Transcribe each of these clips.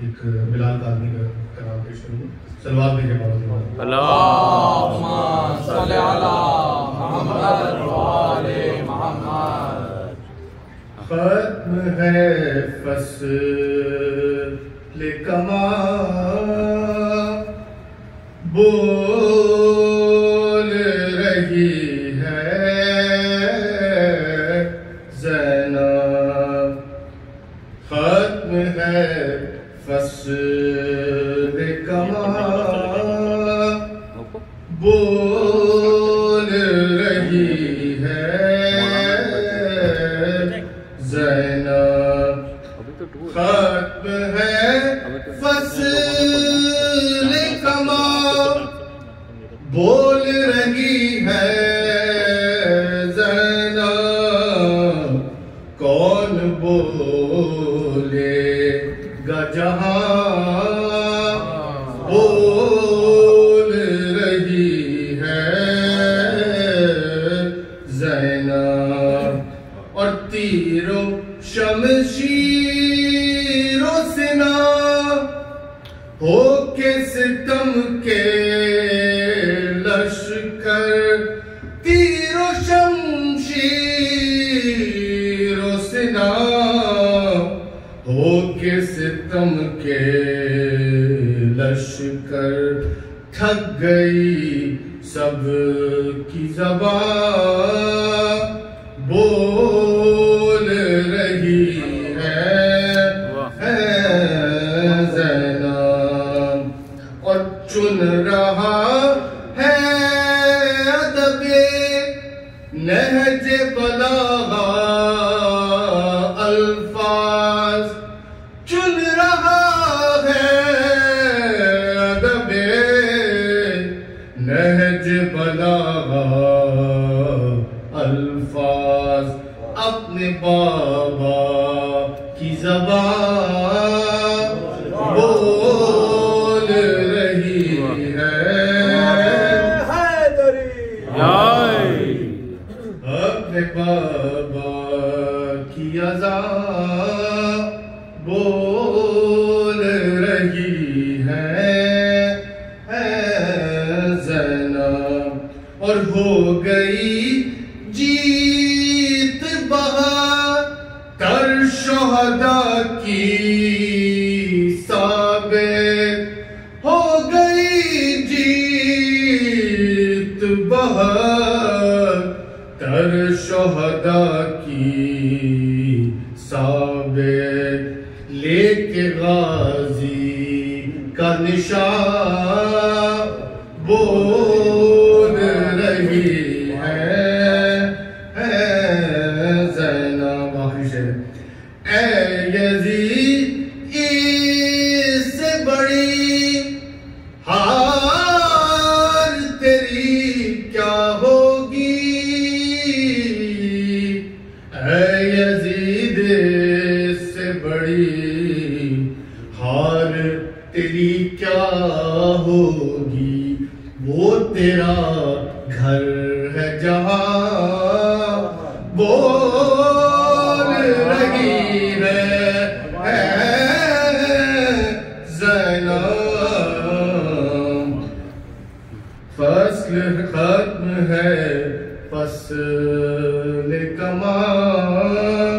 एक बिलाल कादमी का कलाम पेश करूँगा। सलवात भेजे बाबा। अल्लाहुम्मा सल्ली अला मुहम्मद व आले मुहम्मद। खत्म है फ़स्ल कमां, बोल रही है ज़ैनब। खत्म है फ़स्ल कमां, बोल रही है ज़ैनब। खत्म है फ़स्ल कमां, बोल रही है ज़ैनब। कौन बोलेगा जहां, बोल रही है ज़ैनब। और तीरों शमशीरों से ना हो के सितम के लश्कर, तीरों शमशीरों से ना हो के सितम के लश्कर। थक गई सब की ज़बान, बोल रही है ज़ैनब। और चुन रहा है अदबे नहज बलागा अल्फाज, चुन रहा है अदबे नहज बलागा अल्फाज। अपने बाबा की ज़बान बोल रही है अपने बाबा की अज़ान बोल रही है ज़ैनब। और हो गई जीत बहादुर शुहदा की साबित, हो गई जीत बहादुर शुहदा की साबित। लेके गाजी का निशान बोल रही है ज़ैनब। आखिरी शेर। ऐ यज़ीद इससे बड़ी हार तेरी क्या होगी, ऐ यज़ीद इससे बड़ी हार तेरी क्या होगी। वो तेरा घर है जहां, बोल रही है ज़ैनब। फ़स्ल खत्म है फ़स्ल कमां,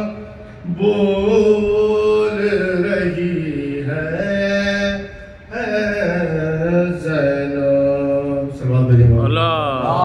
बोल रही है ज़ैनब। सलवात भेजें।